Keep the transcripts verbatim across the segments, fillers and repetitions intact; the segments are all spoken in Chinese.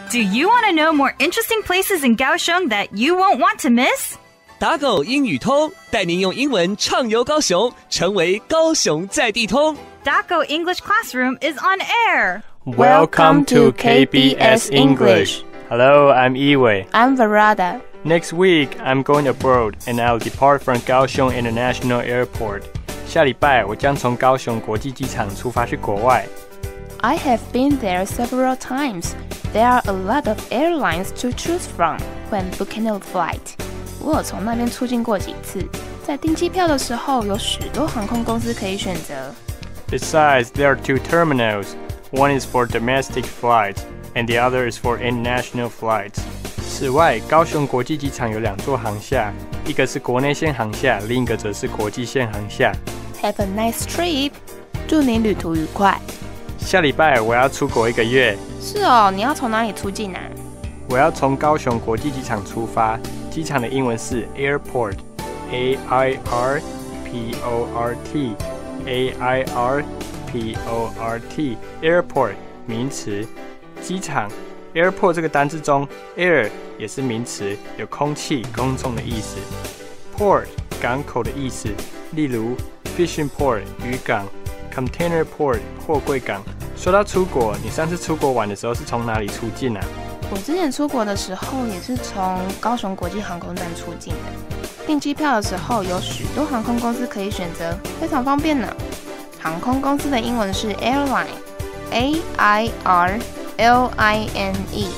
Do you want to know more interesting places in Kaohsiung that you won't want to miss? 打狗英语通，带您用英文畅游高雄，成为高雄在地通。 Daco English Classroom is on air. Welcome to K B S English. Hello, I'm Iwei. I'm Verada. Next week, I'm going abroad and I'll depart from Kaohsiung International Airport. 下礼拜我将从高雄国际机场出发去国外。 I have been there several times. There are a lot of airlines to choose from when booking a flight. 我有从那边出境过几次，在订机票的时候有许多航空公司可以选择。 Besides, there are two terminals. One is for domestic flights, and the other is for international flights. 此外，高雄国际机场有两座航厦，一个是国内线航厦，另一个则是国际线航厦。 Have a nice trip. 祝你旅途愉快。 下礼拜我要出国一个月。 是哦，你要从哪里出境啊？ 我要从高雄国际机场出发，机场的英文是 airport, A I R P O R T, A I R P O R T, airport 名词，机场 airport 这个单字中 air 也是名词，有空气、公众的意思。port 港口的意思，例如 fishing port 渔港， container port 货柜港。说到出国，你上次出国玩的时候是从哪里出境啊？ 我之前出国的时候也是从高雄国际航空站出境的。订机票的时候有许多航空公司可以选择，非常方便呢。航空公司的英文是 airline, A I R L I N E,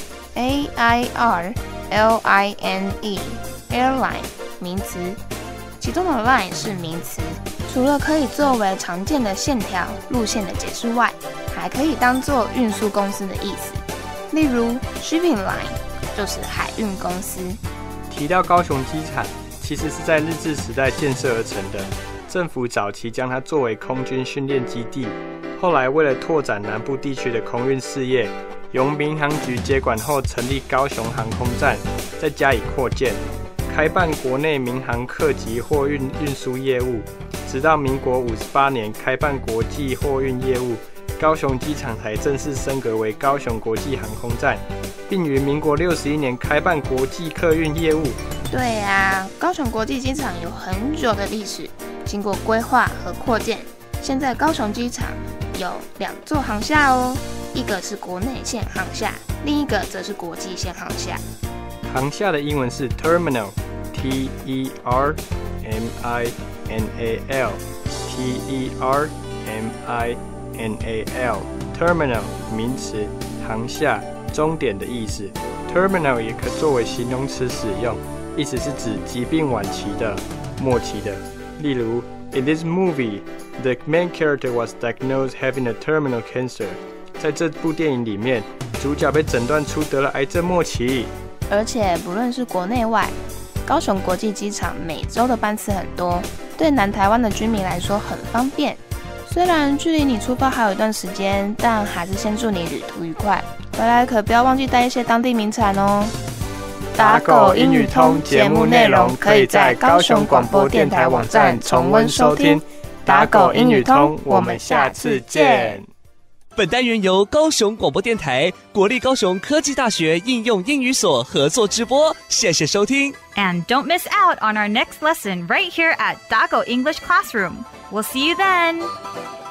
A I R L I N E, airline 名词，其中的 line 是名词，除了可以作为常见的线条、路线的解释外，还可以当作运输公司的意思。例如 shipping line 就是海运公司。 提到高雄机场，其实是在日治时代建设而成的。政府早期将它作为空军训练基地，后来为了拓展南部地区的空运事业，由民航局接管后成立高雄航空站，再加以扩建，开办国内民航客级货运运输业务，直到民国五十八年开办国际货运业务，高雄机场才正式升格为高雄国际航空站，并于民国六十一年开办国际客运业务。 对啊，高雄国际机场有很久的历史，经过规划和扩建，现在高雄机场有两座航厦哦，一个是国内线航厦，另一个则是国际线航厦。 航厦的英文是 terminal, T E R M I N A L, T E R M I N A L, terminal 名词，航厦，终点的意思。terminal 也可作为形容词使用，意思是指疾病晚期的、末期的。例如 In this movie, the main character was diagnosed having a terminal cancer. 在这部电影里面，主角被诊断出得了癌症末期。 而且不论是国内外，高雄国际机场每周的班次很多，对南台湾的居民来说很方便。虽然距离你出发还有一段时间，但还是先祝你旅途愉快。回来可不要忘记带一些当地名产哦。 打狗英语通节目内容可以在高雄广播电台网站重温收听。打狗英语通，我们下次见。 本单元由高雄广播电台、国立高雄科技大学应用英语所合作直播，谢谢收听。 And don't miss out on our next lesson right here at Daco English Classroom. We'll see you then.